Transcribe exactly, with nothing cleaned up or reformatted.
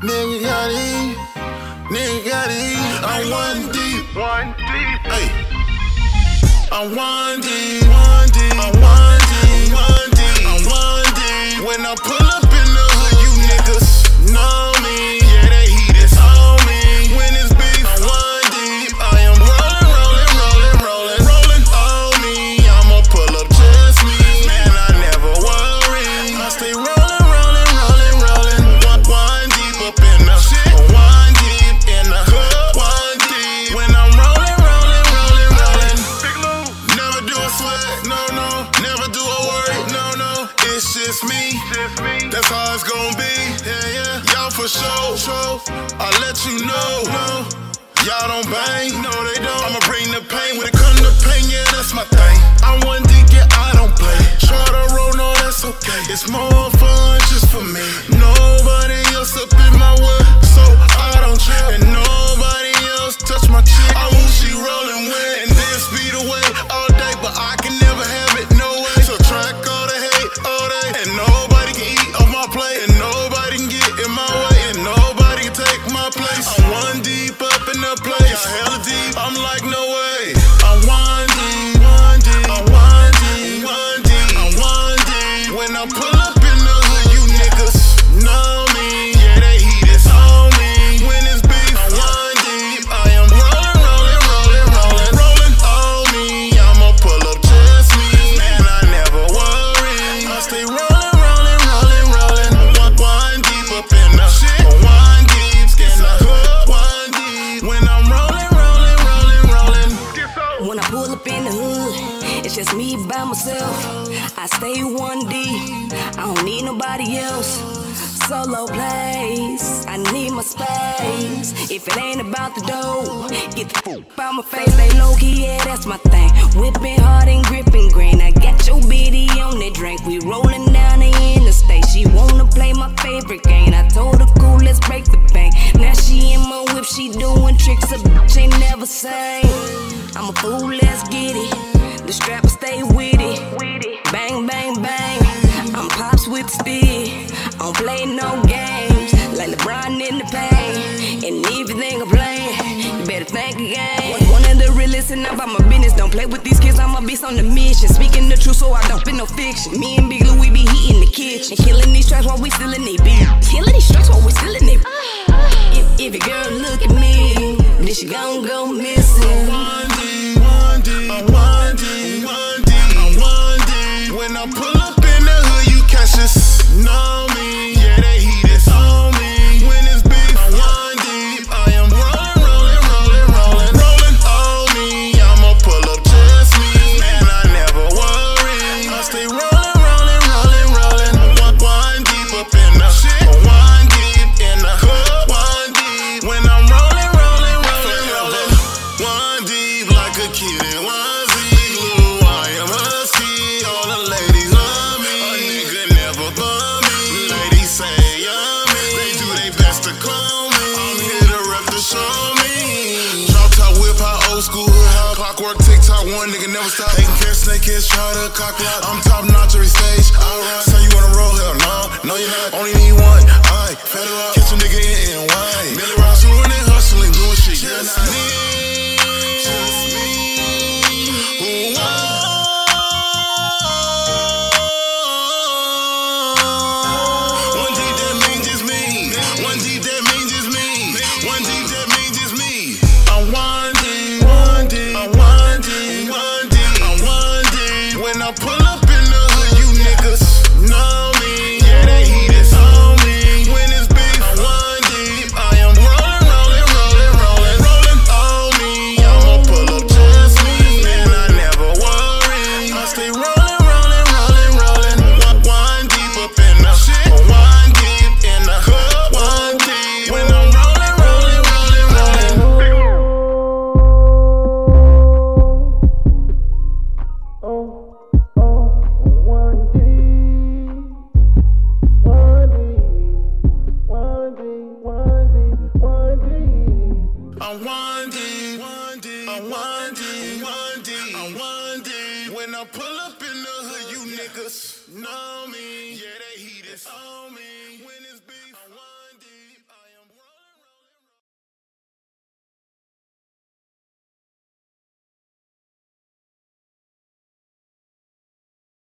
Nigga got it, nigga got it. I'm one deep, One deep. hey. I'm one deep, one deep, I'm one deep, one deep, I'm one deep. When I pull up in the hood, you niggas know me. Yeah, they heat is on me. When it's beef, I'm one deep. I am rolling, rolling, rolling, rolling, rolling on me. I'ma pull up just me, man. I never worry. I stay rolling. It's just me, Just me. that's how it's gonna be. Yeah, yeah. Y'all for sure, sure. I let you know, no. Y'all don't bang, no they don't. I'ma bring the pain when it come to pain, yeah, that's my thing. I'm one D, yeah, I don't play. Try to roll, no, that's okay. It's more fun just for me. Nobody else up in my way, so I don't trip. And nobody else touch my chick. I want she rolling with, and then speed away all day, but I can never have it, no way. So track all the hate all day, and nobody can eat off my plate, and nobody can get in my way, and nobody can take my place. I'm one deep up in the place, I'm hella deep. I'm like, no way. I'm one deep, one deep, I'm one deep, one deep, I'm one deep. When I pull up in the hood, you niggas know me. Yeah, they heat is on me. When it's beef, I'm one deep. I am rolling, rolling, rolling, rolling, rolling on me. I'ma pull up just me, man. I never worry. I stay rolling, rolling, rolling, rolling. One, one deep up in the shit. One deep, skin the hood. One deep. When I'm rolling, rolling, rolling, rolling. When I pull up in the hood, it's just me by myself. I stay one D, I don't need nobody else. Solo place, I need my space. If it ain't about the dough, get the fuck out my face. Lay low key, yeah, that's my thing. Whipping hard and gripping green. I got your bitty on that drink. We rolling down the interstate. She wanna play my favorite game. I told her cool, let's break the bank. Now she in my whip, she doing tricks a bitch ain't never seen. I'm a fool, let's get it. The strapper stay with it. Bang, bang, bang. I'm Pops with the stick. I don't play no games. Like LeBron in the paint. And if you think I'm playing, you better think again. One of the realest and about my business. Don't play with these kids, I'm a beast on the mission. Speaking the truth, so I don't fit no fiction. Me and Big Lou, we be heating the kitchen. Killing these tracks while we still in they beat. Killing these tracks while we still in they. If, if your girl look at me, then she gon' go missing. One D, one D, I'm one D, one D, I'm one D. When I pull up in the hood, you catch us, know me. Yeah, they heat is on me. When it's beef, I'm one deep. I am rolling, rolling, rolling, rolling, rolling on me. I'ma pull up just me, man. I never worry. I stay rolling, rolling, rolling, rolling. One, one deep up in the shit. One deep in the hood. One deep. When I'm rolling, rolling, rolling, rolling. One deep like a kid in one Z. Blue, I am husky. All the ladies love me. A nigga never bum me. Ladies say yummy. They do their best to clone me. I'm here to rep the show me. Drop top whip, how old school hood, how clockwork, TikTok, one nigga never stop. Taking care of snake kids, try to cock lock. I'm top notch every stage. Alright, so you wanna roll? Hell no, no you're not. Only need one. Alright, federal up. Catch a nigga in N Y. Millie Rock, shooting and hustling, doing shit. Just me. Just me. Ooh, one deep, that means just me. One deep, that means just me. One deep, that means just me. I'm one deep, one deep, I'm one deep, one deep, I'm one deep. When I pull up in the hood, you niggas know me. Yeah, they heat is on me. When it's beef, I'm one deep. I am rolling, rolling, rolling, rolling, rolling on me. I'ma pull up just me, man. I never worry. I stay rolling, rolling, rolling, rolling. One, one deep up in the shit. One deep in the hood. One deep. When I'm rolling, rolling, rolling, rolling. Oh, oh, one deep, one deep, one deep, one deep, one deep. I'm one deep, one deep, I'm one deep, one deep, I'm one deep. When I pull up in the hood, you niggas know me. Yeah, they heat is on me. When it's